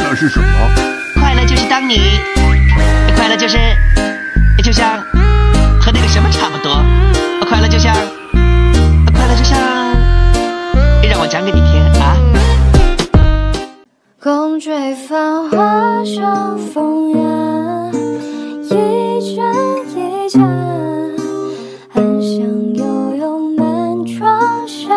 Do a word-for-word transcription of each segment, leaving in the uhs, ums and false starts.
乐是什么？ 快乐就是当你，快乐就是，就像和那个什么差不多。快乐就像，快乐就像，让我讲给你听啊。 共吹繁华上风雅，一针一剑，安详悠悠满窗纱，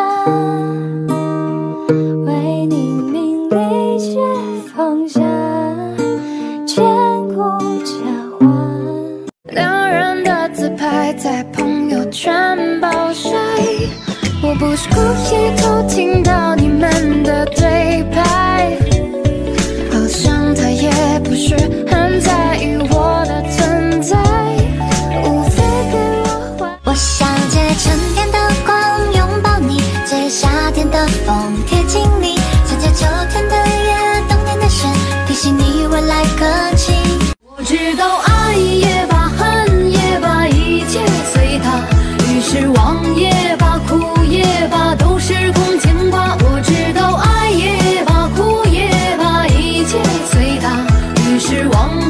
为你名利皆放下，千古佳话。两人的自拍在朋友圈爆晒，我不是故意偷听到你们的对白，好像他也不是很在意我的存在，无非给我怀。 我想借春天的光拥抱你，借夏天的风贴近你，想借秋天的夜冬天的雪提醒你未来可期。 我知道爱也罢恨也罢一切随它，于是忘也罢哭也罢都是空牵挂。我知道爱也罢哭也罢一切随它，于是忘